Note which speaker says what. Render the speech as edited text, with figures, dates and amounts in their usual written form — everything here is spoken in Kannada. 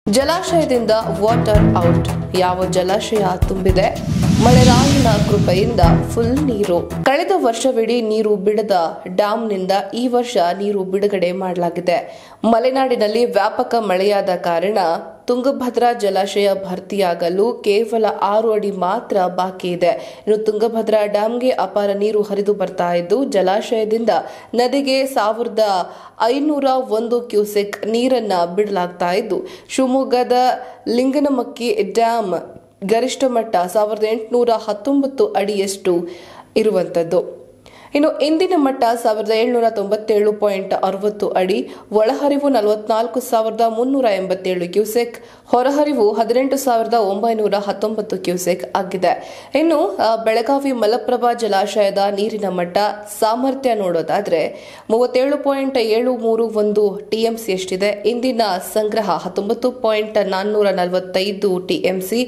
Speaker 1: ಜಲಾಶಯದಿಂದ ವಾಟರ್ ಔಟ್. ಯಾವ ಜಲಾಶಯ ತುಂಬಿದೆ? ಮಳೆರಾಯನ ಕೃಪೆಯಿಂದ ಫುಲ್ ನೀರು. ಕಳೆದ ವರ್ಷವಿಡೀ ನೀರು ಬಿಡದ ಡ್ಯಾಂನಿಂದ ಈ ವರ್ಷ ನೀರು ಬಿಡುಗಡೆ ಮಾಡಲಾಗಿದೆ. ಮಲೆನಾಡಿನಲ್ಲಿ ವ್ಯಾಪಕ ಮಳೆಯಾದ ಕಾರಣ ತುಂಗಭದ್ರಾ ಜಲಾಶಯ ಭರ್ತಿಯಾಗಲು ಕೇವಲ 6 ಅಡಿ ಮಾತ್ರ ಬಾಕಿ ಇದೆ. ಇನ್ನು ತುಂಗಭದ್ರಾ ಡ್ಯಾಂಗೆ ಅಪಾರ ನೀರು ಹರಿದು ಬರ್ತಾ ಇದ್ದು, ಜಲಾಶಯದಿಂದ ನದಿಗೆ 1501 ಕ್ಯೂಸೆಕ್ ನೀರನ್ನ ಬಿಡಲಾಗ್ತಾ ಇದ್ದು, ಶಿವಮೊಗ್ಗದ ಲಿಂಗನಮಕ್ಕಿ ಡ್ಯಾಂ ಗರಿಷ್ಠ ಮಟ್ಟ 1819 ಅಡಿಯಷ್ಟು ಇರುವಂತದ್ದು. ಇನ್ನು ಇಂದಿನ ಮಟ್ಟ 1797.60 ಅಡಿ, ಒಳಹರಿವು 44,387 ಕ್ಯೂಸೆಕ್, ಹೊರಹರಿವು 18,919 ಕ್ಯೂಸೆಕ್ ಆಗಿದೆ. ಇನ್ನು ಬೆಳಗಾವಿ ಮಲಪ್ರಭಾ ಜಲಾಶಯದ ನೀರಿನ ಮಟ್ಟ ಸಾಮರ್ಥ್ಯ ನೋಡೋದಾದ್ರೆ 37.731 ಟಿಎಂಸಿಯಷ್ಟಿದೆ. ಇಂದಿನ ಸಂಗ್ರಹ 19.445 ಟಿಎಂಸಿ.